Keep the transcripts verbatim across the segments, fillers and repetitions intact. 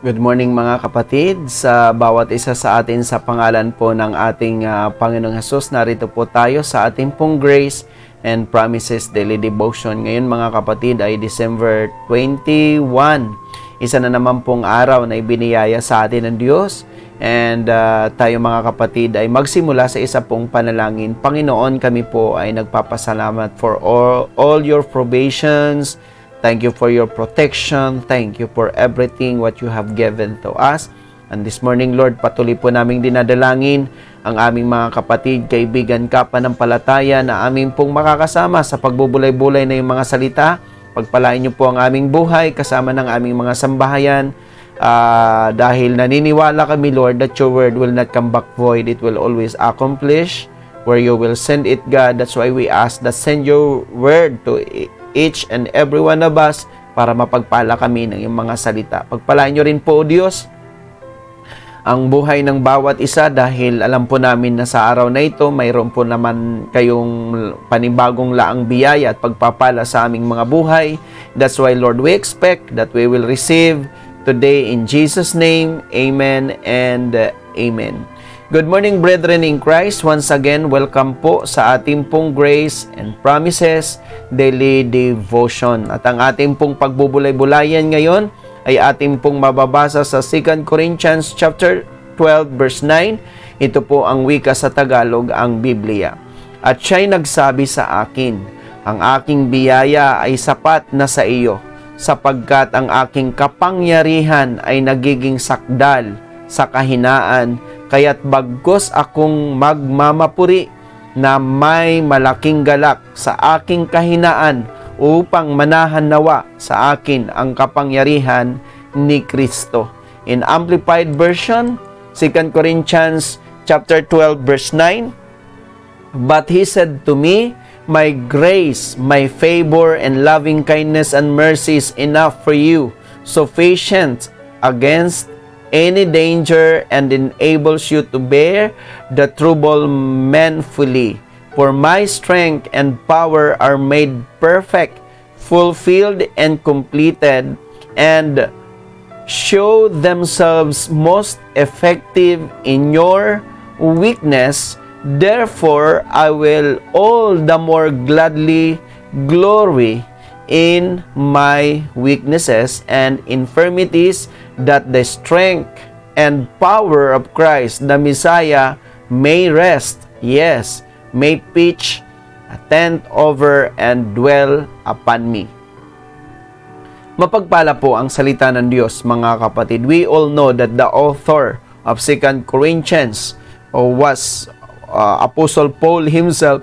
Good morning mga kapatid, sa bawat isa sa atin sa pangalan po ng ating uh, Panginoong Hesus. Narito po tayo sa ating pong Grace and Promises Daily Devotion. Ngayon mga kapatid ay December twenty-first. Isa na naman pong araw na ibiniyaya sa atin ng Diyos. And uh, tayo mga kapatid ay magsimula sa isa pong panalangin. Panginoon, kami po ay nagpapasalamat for all, all your provisions. Thank you for your protection. Thank you for everything what you have given to us. And this morning, Lord, patuloy po naming dinadalangin ang aming mga kapatid, kaibigan, kapanampalataya na aming pong makakasama sa pagbubulay-bulay na yung mga salita. Pagpalain niyo po ang aming buhay kasama ng aming mga sambahayan. Uh, dahil naniniwala kami, Lord, that your word will not come back void. It will always accomplish where you will send it, God. That's why we ask that send your word to each and every one of us para mapagpala kami ng iyong mga salita. Pagpalain nyo rin po, O Diyos, ang buhay ng bawat isa dahil alam po namin na sa araw na ito, mayroon po naman kayong panibagong laang biyaya at pagpapala sa aming mga buhay. That's why, Lord, we expect that we will receive today in Jesus' name. Amen and uh, Amen. Good morning, brethren in Christ. Once again, welcome po sa ating pong Grace and Promises Daily Devotion. At ang ating pong pagbubulay-bulayan ngayon ay ating pong mababasa sa Second Corinthians chapter twelve verse nine. Ito po ang wika sa Tagalog, ang Biblia. At siya'y nagsabi sa akin, ang aking biyaya ay sapat na sa iyo, sapagkat ang aking kapangyarihan ay nagiging sakdal sa kahinaan, kaya't bagkus akong magmamapuri na may malaking galak sa aking kahinaan upang manahan nawa sa akin ang kapangyarihan ni Kristo. In Amplified Version, Second Corinthians chapter twelve verse nine, but he said to me, my grace, my favor, and loving kindness and mercy is enough for you, sufficient against any danger, and enables you to bear the trouble manfully. For my strength and power are made perfect, fulfilled, and completed, and show themselves most effective in your weakness. Therefore, I will all the more gladly glory in my weaknesses and infirmities, that the strength and power of Christ, the Messiah, may rest, yes, may pitch a tent over and dwell upon me. Mapagpala po ang salita ng Diyos, mga kapatid. We all know that the author of Second Corinthians was uh, Apostle Paul himself.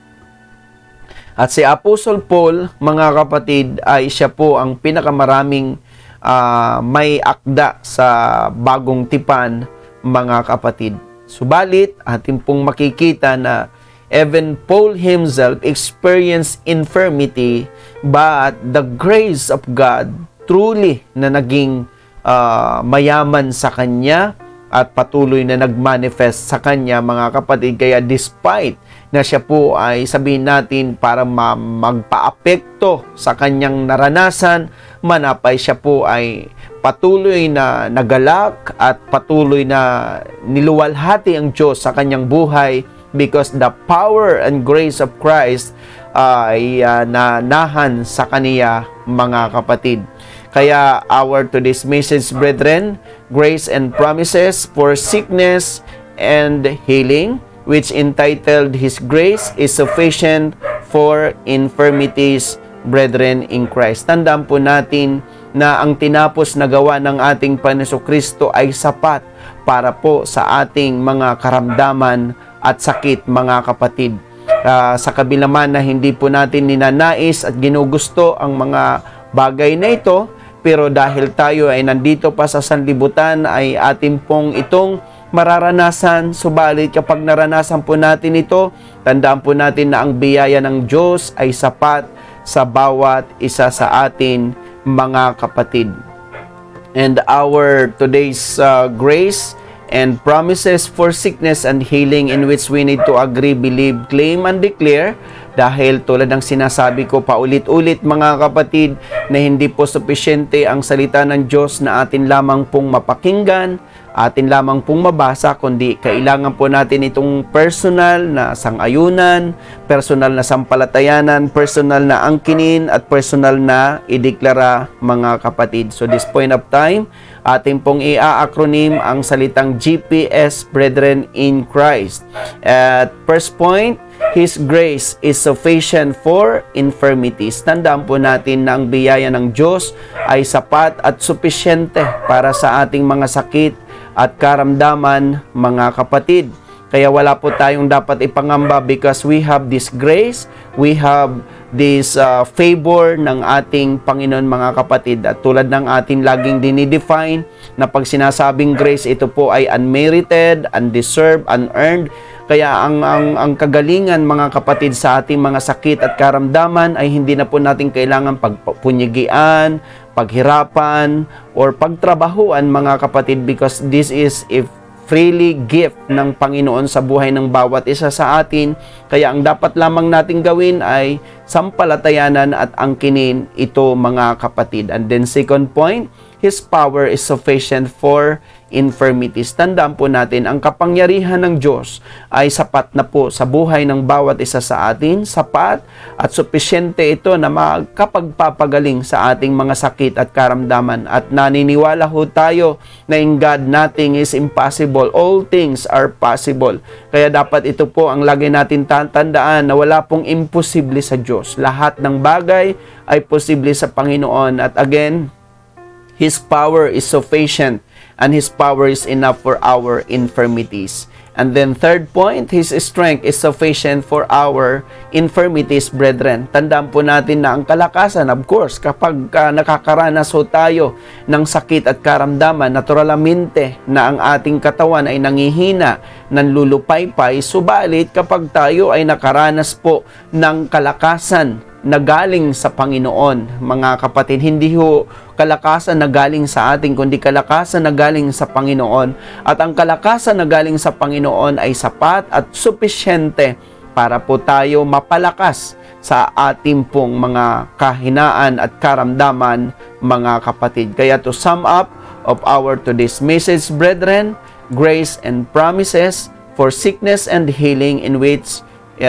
At si Apostle Paul, mga kapatid, ay siya po ang pinakamaraming uh, may akda sa bagong tipan, mga kapatid. Subalit, ating pong makikita na even Paul himself experienced infirmity, but the grace of God truly na naging uh, mayaman sa kanya at patuloy na nagmanifest sa kanya, mga kapatid. Kaya despite na siya po ay sabihin natin para ma magpa-apekto sa kanyang naranasan, manapay siya po ay patuloy na nagalak at patuloy na niluwalhati ang Diyos sa kanyang buhay, because the power and grace of Christ uh, ay uh, nanahan sa kaniya, mga kapatid. Kaya our today's message, brethren, Grace and Promises for Sickness and Healing, which entitled His Grace is Sufficient for Infirmities, brethren in Christ. Tandaan po natin na ang tinapos na gawa ng ating Panginoong Kristo ay sapat para po sa ating mga karamdaman at sakit, mga kapatid. Uh, sa kabila man na hindi po natin ninanais at ginugusto ang mga bagay na ito, pero dahil tayo ay nandito pa sa sanlibutan, ay atin pong itong mararanasan. Subalit kapag naranasan po natin ito, tandaan po natin na ang biyaya ng Diyos ay sapat sa bawat isa sa atin, mga kapatid. And our today's uh, grace and promises for sickness and healing, in which we need to agree, believe, claim, and declare Dahil tulad ng sinasabi ko paulit-ulit mga kapatid, na hindi po supisyente ang salita ng Diyos na atin lamang pong mapakinggan, atin lamang pong mabasa, kundi kailangan po natin itong personal na sang-ayunan, personal na sampalatayanan, personal na angkinin, at personal na ideklara mga kapatid. So this point of time, ating pong i-acronym ang salitang G P S, Brethren in Christ. At first point, His grace is sufficient for infirmities. Tandaan po natin na ang biyaya ng Diyos ay sapat at supisyente para sa ating mga sakit at karamdaman mga kapatid. Kaya wala po tayong dapat ipangamba because we have this grace, we have this uh, favor ng ating Panginoon mga kapatid. At tulad ng ating laging dinidefine na pag sinasabing grace, ito po ay unmerited, undeserved, unearned. Kaya ang, ang, ang kagalingan mga kapatid sa ating mga sakit at karamdaman ay hindi na po natin kailangan pagpunyigian, paghirapan, or pagtrabahuan mga kapatid, because this is a freely gift ng Panginoon sa buhay ng bawat isa sa atin. Kaya ang dapat lamang nating gawin ay sampalatayanan at angkinin ito mga kapatid. And then second point, His power is sufficient for infirmities. Tandaan po natin, ang kapangyarihan ng Diyos ay sapat na po sa buhay ng bawat isa sa atin. Sapat at supisyente ito na makapagpapagaling sa ating mga sakit at karamdaman. At naniniwala ho tayo na in God nothing is impossible. All things are possible. Kaya dapat ito po ang lagi natin tatandaan na wala pong imposible sa Diyos. Lahat ng bagay ay posible sa Panginoon. At again, His power is sufficient and His power is enough for our infirmities. And then third point, His strength is sufficient for our infirmities, brethren. Tandaan po natin na ang kalakasan, of course, kapag uh, nakakaranas ho tayo ng sakit at karamdaman, naturalmente na ang ating katawan ay nangihina, nanlulupaypay, subalit kapag tayo ay nakaranas po ng kalakasan na galing sa Panginoon, mga kapatid, hindi ho kalakasan na galing sa atin, kundi kalakasan na galing sa Panginoon. At ang kalakasan na galing sa Panginoon ay sapat at supisyente para po tayo mapalakas sa ating pong mga kahinaan at karamdaman, mga kapatid. Kaya to sum up of our today's message, brethren, grace and promises for sickness and healing, in which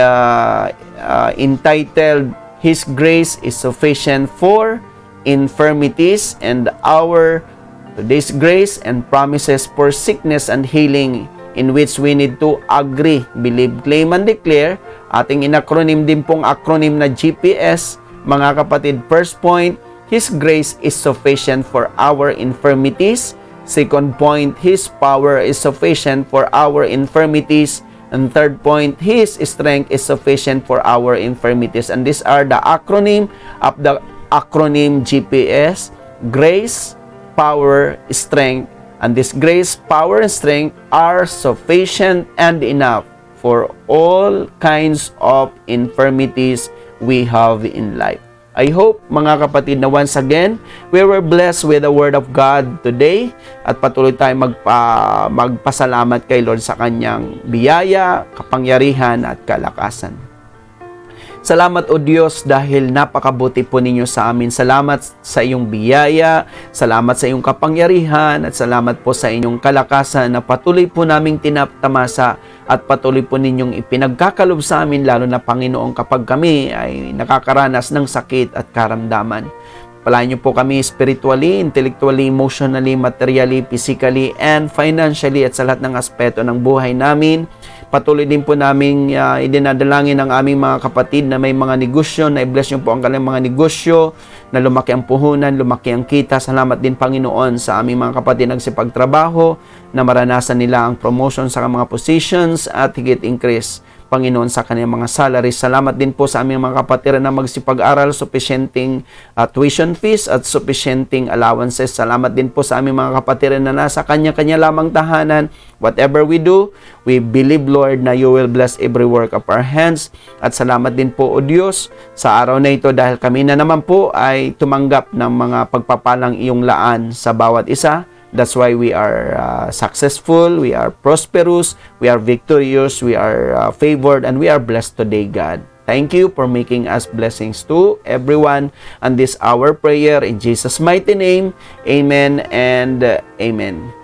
uh, uh, entitled His grace is sufficient for infirmities, and our today's grace and promises for sickness and healing, in which we need to agree, believe, claim, and declare. Ating inacronym din pong acronym na G P S, mga kapatid. First point, His grace is sufficient for our infirmities. Second point, His power is sufficient for our infirmities. And third point, His strength is sufficient for our infirmities. And these are the acronym of the acronym G P S: grace, power, strength. And this grace, power, and strength are sufficient and enough for all kinds of infirmities we have in life. I hope, mga kapatid, na once again, we were blessed with the Word of God today, at patuloy tayong magpa, magpasalamat kay Lord sa Kanyang biyaya, kapangyarihan, at kalakasan. Salamat, O Diyos, dahil napakabuti po ninyo sa amin. Salamat sa iyong biyaya, salamat sa iyong kapangyarihan, at salamat po sa inyong kalakasan na patuloy po naming tinatamasa at patuloy po ninyong ipinagkakalob sa amin, lalo na Panginoon kapag kami ay nakakaranas ng sakit at karamdaman. Palayan niyo po kami spiritually, intellectually, emotionally, materially, physically, and financially, at sa lahat ng aspeto ng buhay namin. Patuloy din po namin uh, idinadalangin ang aming mga kapatid na may mga negosyo, na i-bless niyo po ang kanilang mga negosyo, na lumaki ang puhunan, lumaki ang kita. Salamat din, Panginoon, sa aming mga kapatid nagsipagtrabaho, na maranasan nila ang promotion sa mga positions at higit increase, Panginoon, sa kanilang mga salaries. Salamat din po sa aming mga kapatid na magsipag-aral, sufficienting uh, tuition fees at sufficienting allowances. Salamat din po sa aming mga kapatid na nasa kanya-kanya lamang tahanan. Whatever we do, we believe, Lord, na you will bless every work of our hands. At salamat din po, O Diyos, sa araw na ito, dahil kami na naman po ay tumanggap ng mga pagpapalang iyong laan sa bawat isa. That's why we are uh, successful, we are prosperous, we are victorious, we are uh, favored, and we are blessed today, God. Thank you for making us blessings to everyone. And this our prayer in Jesus' mighty name. Amen and uh, amen.